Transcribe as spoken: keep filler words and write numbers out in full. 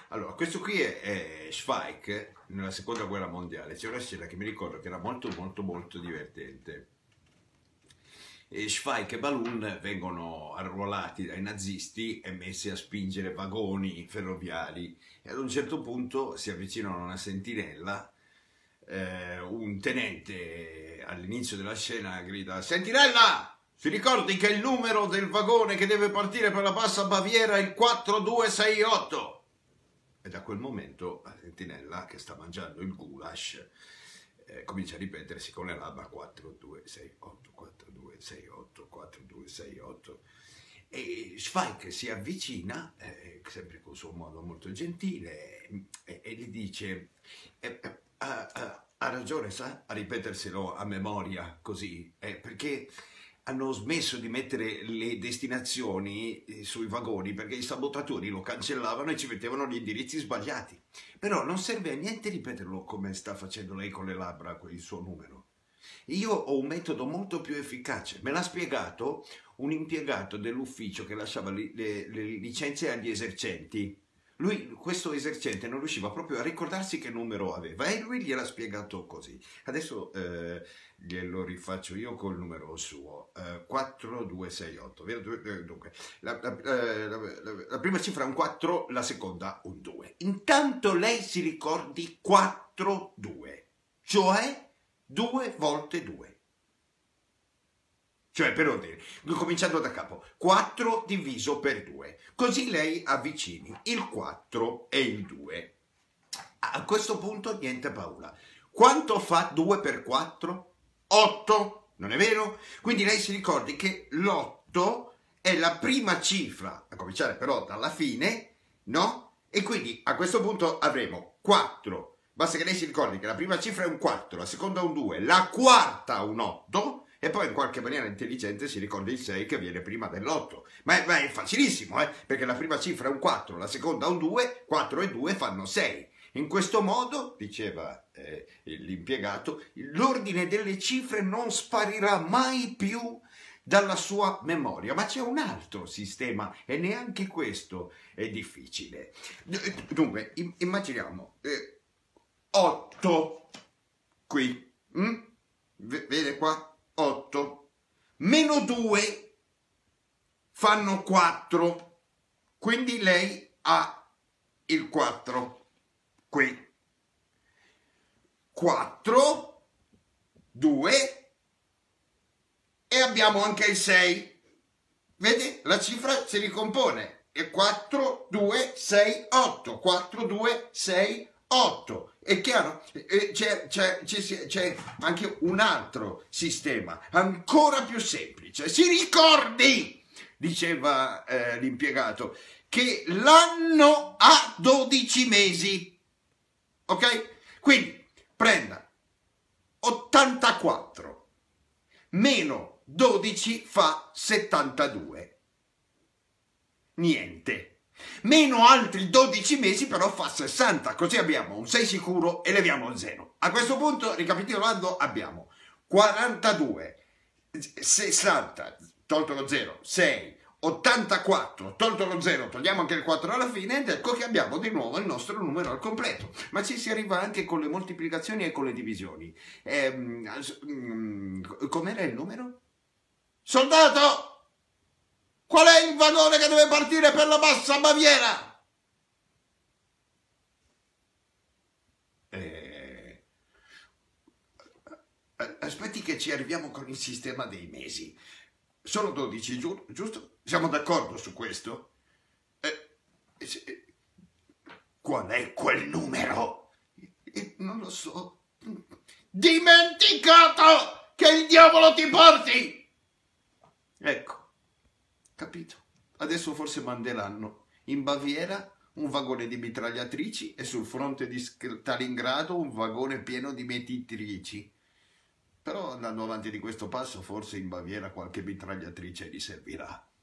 Allora, questo qui è, è Schweik nella seconda guerra mondiale. C'è una scena che mi ricordo che era molto molto molto divertente. E Schweik e Balloon vengono arruolati dai nazisti e messi a spingere vagoni ferroviari e ad un certo punto si avvicinano a una sentinella. Eh, un tenente all'inizio della scena grida: Sentinella, si ricordi che il numero del vagone che deve partire per la Bassa Baviera è il quattro due sei otto? E da quel momento la sentinella, che sta mangiando il goulash, eh, comincia a ripetersi con le labbra quattro due sei otto, quattro due sei otto, quattro due sei otto. E Schweik si avvicina, eh, sempre con il suo modo molto gentile, e, e gli dice: eh, eh, ha, ha- ha ragione, sa, a ripeterselo a memoria così, eh, perché hanno smesso di mettere le destinazioni eh, sui vagoni perché i sabotatori lo cancellavano e ci mettevano gli indirizzi sbagliati. Però non serve a niente ripeterlo come sta facendo lei con le labbra, il suo numero. Io ho un metodo molto più efficace. Me l'ha spiegato un impiegato dell'ufficio che lasciava li- le, le licenze agli esercenti. Lui, questo esercente, non riusciva proprio a ricordarsi che numero aveva e lui gliel'ha spiegato così. Adesso eh, glielo rifaccio io col numero suo, eh, quattro due sei otto. Dunque, la, la- eh, la- la- la prima cifra è un quattro, la seconda un due. Intanto lei si ricordi quattro due, cioè due volte due. Cioè, per ordine, cominciando da capo, quattro diviso per due. Così lei avvicini il quattro e il due. A questo punto niente paura. Quanto fa due per quattro? otto, non è vero? Quindi lei si ricordi che l'otto è la prima cifra, a cominciare però dalla fine, no? E quindi a questo punto avremo quattro. Basta che lei si ricordi che la prima cifra è un quattro, la seconda un due, la quarta un otto e poi in qualche maniera intelligente si ricorda il sei che viene prima dell'otto. Ma è, ma è facilissimo, eh? Perché la prima cifra è un quattro, la seconda un due, quattro e due fanno sei. In questo modo, diceva eh, l'impiegato, l'ordine delle cifre non sparirà mai più dalla sua memoria. Ma c'è un altro sistema e neanche questo è difficile. Dunque, immaginiamo eh, otto qui, hm? Vede qua? otto meno due fanno quattro, quindi lei ha il quattro qui. quattro, due e abbiamo anche il sei. Vedi? La cifra si ricompone. È quattro, due, sei, otto. quattro, due, sei, otto. È chiaro? C'è, c'è, c'è, c'è anche un altro sistema, ancora più semplice. Si ricordi, diceva eh, l'impiegato, che l'anno ha dodici mesi. Ok? Quindi prenda ottantaquattro meno dodici fa settantadue. Niente. Meno altri dodici mesi però fa sessanta, così abbiamo un sei sicuro e leviamo il zero. A questo punto, ricapitolando, abbiamo quarantadue, sessanta, tolto lo zero, sei, ottantaquattro, tolto lo zero, togliamo anche il quattro alla fine ed ecco che abbiamo di nuovo il nostro numero al completo. Ma ci si arriva anche con le moltiplicazioni e con le divisioni. Ehm, com'era il numero? Soldato! Qual è il vagone che deve partire per la Bassa Baviera? Eh, aspetti che ci arriviamo con il sistema dei mesi. Sono dodici, giu- giusto? Siamo d'accordo su questo? Eh, eh, qual è quel numero? Eh, non lo so. Dimenticato! Che il diavolo ti porti! Ecco. Capito? Adesso forse manderanno in Baviera un vagone di mitragliatrici e sul fronte di Stalingrado un vagone pieno di mietitrici. Però andando avanti di questo passo forse in Baviera qualche mitragliatrice gli servirà.